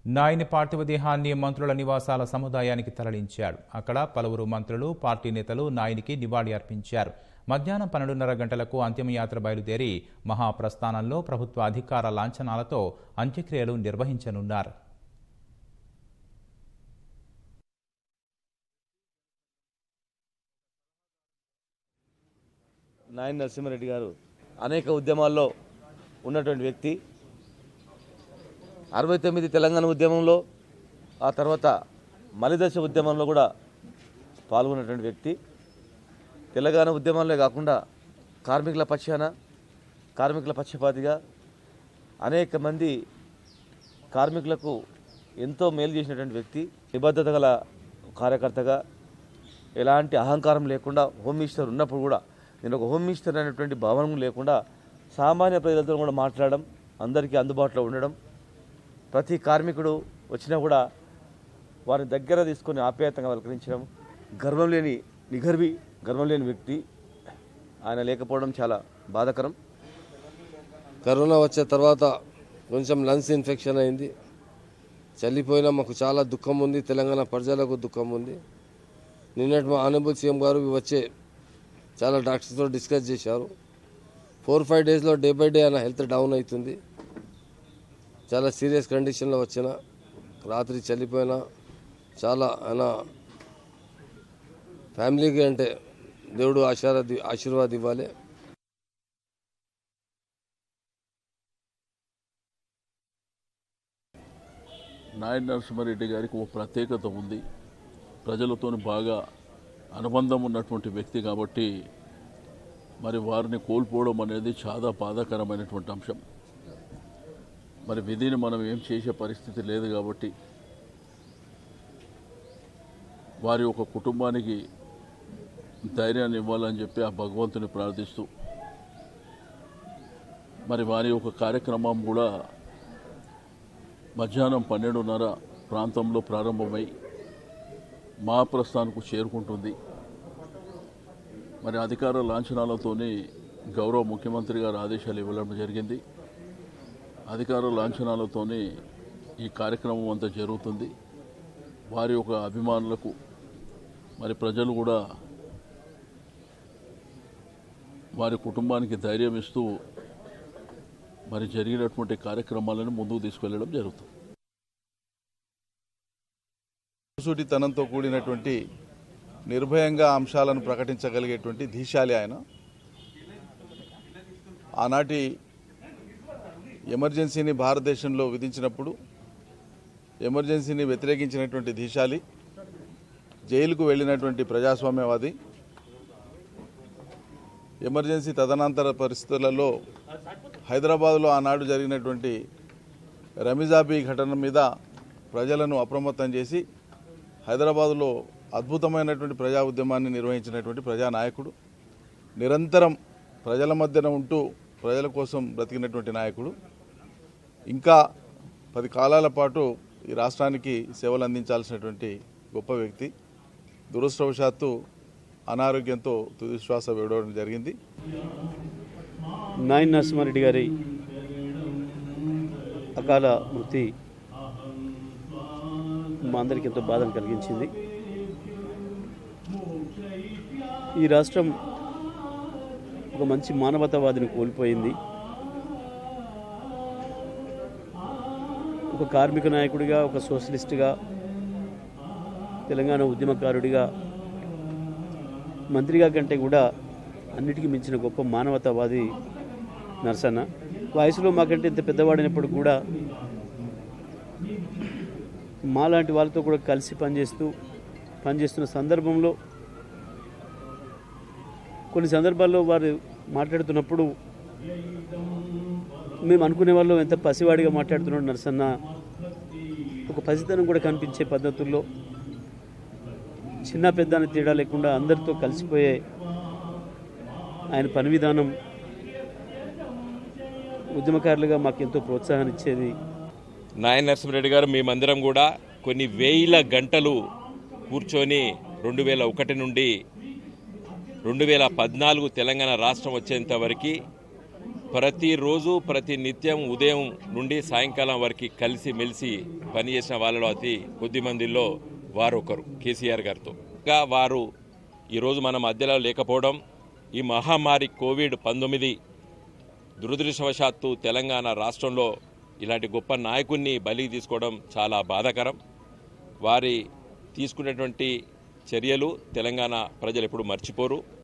నాయని పార్థివ దేహాన్ని మంత్రుల నివాసాల సముదాయానికి తరలించాడు. అక్కడ పలువురు మంత్రులు, పార్టీ నేతలు నాయనికి నివాళి అర్పించారు. మధ్యాహ్నం 12:30 గంటలకు అంతిమయాత్ర బయలుదేరి మహాప్రస్థానంలో ప్రభుత్వ అధికార లాంఛనాలతో అంత్యక్రియలు నిర్వహించనున్నారు. నాయని నరసింహారెడ్డి గారు అనేక ఉద్యమాల్లో ఉన్నటువంటి వ్యక్తి. 69 తెలంగాణ ఉద్యమంలో, ఆ తర్వాత మలిదశ ఉద్యమంలో కూడా పాల్గొన్నటువంటి వ్యక్తి. తెలంగాణ ఉద్యమంలో కాకుండా కార్మికుల పక్షాన, కార్మికుల పక్షపాతిగా అనేక మంది కార్మికులకు ఎంతో మేలు చేసినటువంటి వ్యక్తి. నిబద్ధత గల కార్యకర్తగా, ఎలాంటి అహంకారం లేకుండా, హోమ్ మినిస్టర్ ఉన్నప్పుడు కూడా నేను ఒక హోమ్ మినిస్టర్ అనేటువంటి భావన లేకుండా సామాన్య ప్రజలతో కూడా మాట్లాడడం, అందరికీ అందుబాటులో ఉండడం, ప్రతి కార్మికుడు వచ్చినా కూడా వారిని దగ్గర తీసుకొని ఆప్యాయతంగా పలకరించడం, గర్వం లేని వ్యక్తి. ఆయన లేకపోవడం చాలా బాధాకరం. కరోనా వచ్చే తర్వాత కొంచెం లంగ్స్ ఇన్ఫెక్షన్ అయింది. చల్లిపోయినా మాకు చాలా దుఃఖం ఉంది, తెలంగాణ ప్రజలకు దుఃఖం ఉంది. నిన్నటి మా ఆనరబుల్ సీఎం గారు వచ్చే చాలా డాక్టర్స్తో డిస్కస్ చేశారు. 4-5 డేస్లో డే బై డే ఆయన హెల్త్ డౌన్ అవుతుంది. చాలా సీరియస్ కండిషన్లో వచ్చిన, రాత్రి చల్లిపోయినా చాలా ఆయన ఫ్యామిలీకి అంటే దేవుడు ఆశీర్వాదం ఇవ్వాలి. నాయని నరసింహారెడ్డి గారికి ఒక ప్రత్యేకత ఉంది. ప్రజలతో బాగా అనుబంధం ఉన్నటువంటి వ్యక్తి కాబట్టి మరి వారిని కోల్పోవడం అనేది చాలా బాధాకరమైనటువంటి అంశం. మరి విధిని మనం ఏం చేసే పరిస్థితి లేదు కాబట్టి వారి ఒక కుటుంబానికి ధైర్యాన్ని ఇవ్వాలని చెప్పి ఆ భగవంతుని ప్రార్థిస్తూ మరి వారి ఒక కార్యక్రమం కూడా మధ్యాహ్నం 12:30 ప్రాంతంలో ప్రారంభమై మహాప్రస్థానకు చేరుకుంటుంది. మరి అధికార లాంఛనాలతోనే గౌరవ ముఖ్యమంత్రి గారు ఆదేశాలు ఇవ్వడం జరిగింది. అధికార లాంఛనాలతోనే ఈ కార్యక్రమం అంతా జరుగుతుంది. వారి యొక్క అభిమానులకు మరి ప్రజలు కూడా వారి కుటుంబానికి ధైర్యం ఇస్తూ మరి జరిగినటువంటి కార్యక్రమాలను ముందుకు తీసుకెళ్లడం జరుగుతుంది. సూటితనంతో కూడినటువంటి నిర్భయంగా అంశాలను ప్రకటించగలిగేటువంటి ధీశాలి ఆయన. ఆనాటి ఎమర్జెన్సీని భారతదేశంలో విధించినప్పుడు ఎమర్జెన్సీని వ్యతిరేకించినటువంటి ధీశాలి, జైలుకు వెళ్ళినటువంటి ప్రజాస్వామ్యవాది. ఎమర్జెన్సీ తదనంతర పరిస్థితులలో హైదరాబాద్లో ఆనాడు జరిగినటువంటి రమిజాబీ ఘటన మీద ప్రజలను అప్రమత్తం చేసి హైదరాబాదులో అద్భుతమైనటువంటి ప్రజా ఉద్యమాన్ని నిర్వహించినటువంటి ప్రజానాయకుడు. నిరంతరం ప్రజల మధ్యన ఉంటూ ప్రజల కోసం బ్రతికినటువంటి నాయకుడు. ఇంకా 10 కాలాల పాటు ఈ రాష్ట్రానికి సేవలు అందించాల్సినటువంటి గొప్ప వ్యక్తి. దురదృష్టవశాత్తు అనారోగ్యంతో తుది శ్వాస విడవడం జరిగింది. నాయని నరసింహారెడ్డి గారి అకాల మృతి మా అందరికీ ఎంతో బాధను కలిగించింది. ఈ రాష్ట్రం ఒక మంచి మానవతావాదిని కోల్పోయింది. ఒక కార్మిక నాయకుడిగా, ఒక సోషలిస్టుగా, తెలంగాణ ఉద్యమకారుడిగా, మంత్రిగా కంటే కూడా అన్నిటికీ మించిన గొప్ప మానవతావాది నరసన్న. వయసులో మాకంటే ఇంత పెద్దవాడినప్పుడు కూడా మాలాంటి వాళ్ళతో కూడా కలిసి పనిచేస్తున్న సందర్భంలో కొన్ని సందర్భాల్లో వారు మాట్లాడుతున్నప్పుడు మేము అనుకునే వాళ్ళు ఎంత పసివాడిగా మాట్లాడుతున్నాడు నరసన్న. ఒక పసితనం కూడా కనిపించే పద్ధతుల్లో చిన్న పెద్ద అని తేడా లేకుండా అందరితో కలిసిపోయే ఆయన పని విధానం ఉద్యమకారులుగా మాకెంతో ప్రోత్సాహాన్ని ఇచ్చేది. నాయని నరసింహారెడ్డి గారు మేమందరం కూడా కొన్ని వేల గంటలు కూర్చొని 2001 నుండి 2014 తెలంగాణ రాష్ట్రం వచ్చేంత వరకు ప్రతిరోజు ప్రతి నిత్యం ఉదయం నుండి సాయంకాలం వరకు కలిసి మెలిసి పనిచేసిన వాళ్ళలో అతి కొద్ది మందిలో వారు ఒకరు కేసీఆర్ గారితో. ఇంకా వారు ఈరోజు మన మధ్యలో లేకపోవడం, ఈ మహమ్మారి కోవిడ్-19 దురదృష్టవశాత్తు తెలంగాణ రాష్ట్రంలో ఇలాంటి గొప్ప నాయకుడిని బలికి తీసుకోవడం చాలా బాధాకరం. వారి తీసుకునేటువంటి చర్యలు తెలంగాణ ప్రజలు ఎప్పుడు మర్చిపోరు.